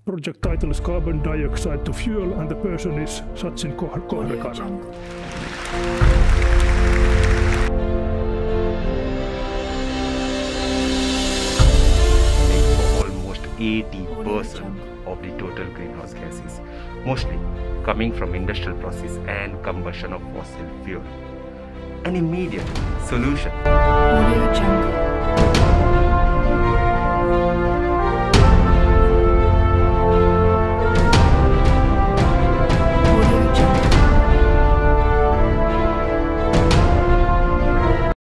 project title is Carbon Dioxide to Fuel, and the person is Sachin Kochrekar. Almost 80% of the total greenhouse gases, mostly coming from industrial process and combustion of fossil fuel. An immediate solution.